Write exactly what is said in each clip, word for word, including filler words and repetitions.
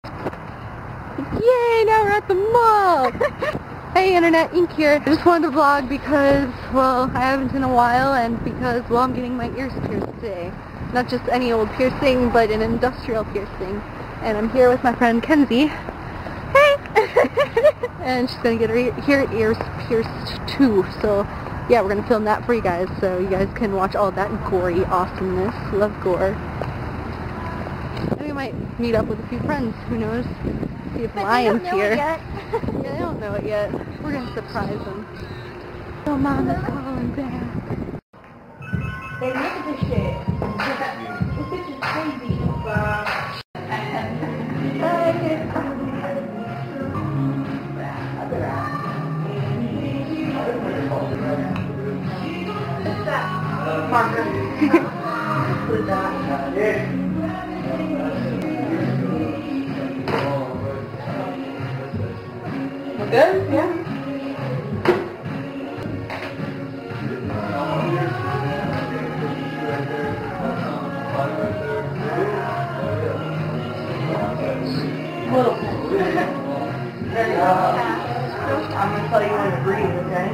Yay, now we're at the mall! Hey Internet, Ink here. I just wanted to vlog because, well, I haven't in a while, and because, well, I'm getting my ears pierced today. Not just any old piercing, but an industrial piercing. And I'm here with my friend Kenzie. Hey! And she's gonna get her, her ears pierced too, so yeah, we're gonna film that for you guys, so you guys can watch all that gory awesomeness. Love gore. And we might meet up with a few friends, who knows? See if Lion's here. Yeah, they don't know it yet. We're gonna surprise them. Oh, Mama's calling back. Hey, look at this shit. This bitch is crazy. What's that? Marker. What's that? We're good? Yeah. Little. Very fast. I'm going to tell you when to breathe, okay?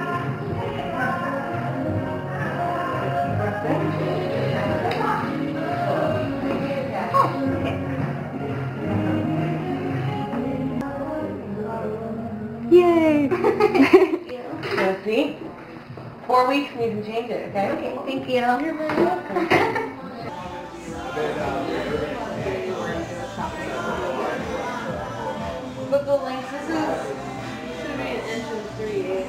Yay! So see? Four weeks and you can change it, okay? Okay, thank you. You're very welcome. But the length, this is, should be an inch and three eighths.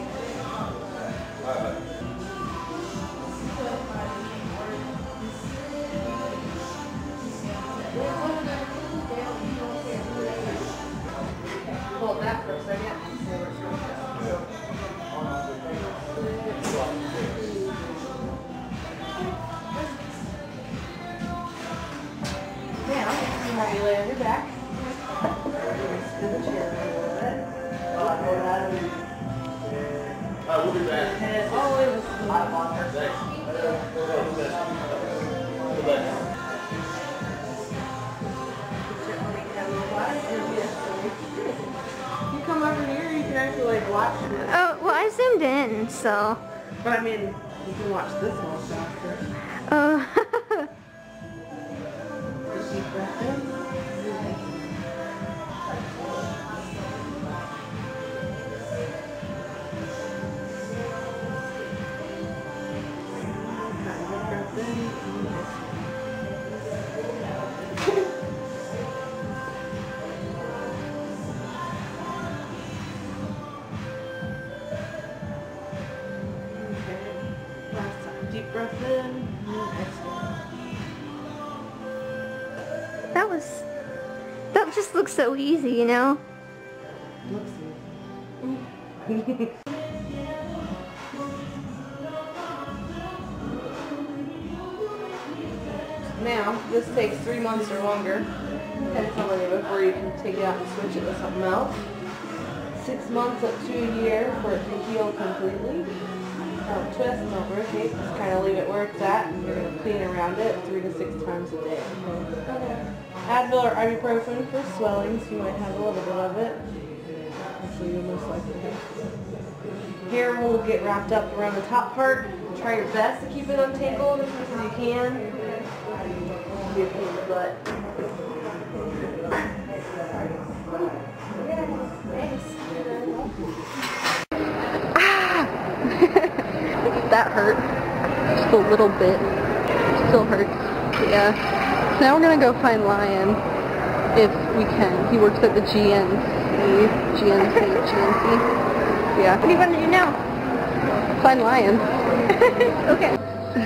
Hold that for a second. Now, you have you lay on your back. To the chair a little bit. I will be back. And it's always a lot longer. You come over here, you can actually like watch it. Oh, well, I zoomed in, so. But I mean, you can watch this one faster. Oh. Deep breath in. Deep breath in and exhale. That was, that just looks so easy, you know? Looks easy. Now, this takes three months or longer, depends on you before you can take it out and switch it with something else. Six months up to a year for it to heal completely. Don't twist, don't rotate, just kind of leave it where it's at, and you're going to clean around it three to six times a day. Okay. Advil or ibuprofen for swelling, so you might have a little bit of it. Actually, you'll most likely have. Hair will get wrapped up around the top part. Try your best to keep it untangled as much as you can. Be a pain in the butt. That hurt. Just a little bit. Still hurts. Yeah. So now we're gonna go find Lion if we can. He works at the G N C. G N C. G N C. Yeah. What do you want to do now? Find Lion. Okay.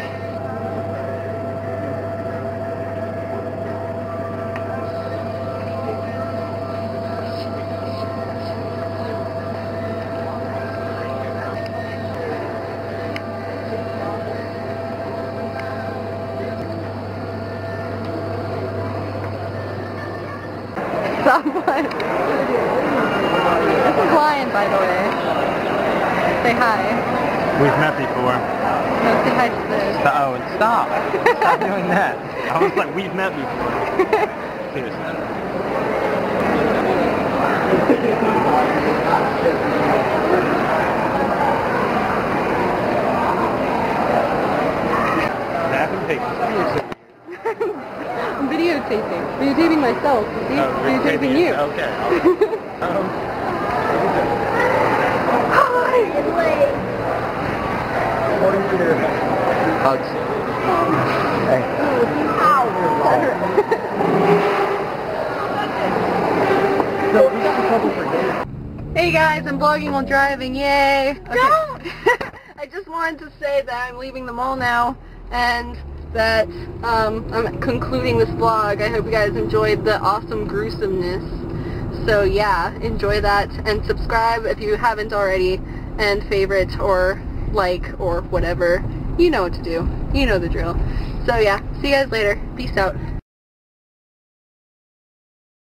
Someone. This is Lion, by the way. Say hi. We've met before. No, say hi to this. Oh, and stop. Stop doing that. I was like, we've met before. Seriously. myself. See? Oh, Videotaping you. Okay. um, according to your hugs. Hey. So this is a couple for dinner. Hey guys, I'm vlogging while driving, yay! Okay. Don't! I just wanted to say that I'm leaving the mall now, and that um, I'm concluding this vlog. I hope you guys enjoyed the awesome gruesomeness. So yeah, enjoy that, and subscribe if you haven't already, and favorite or like or whatever. You know what to do. You know the drill. So yeah, see you guys later. Peace out.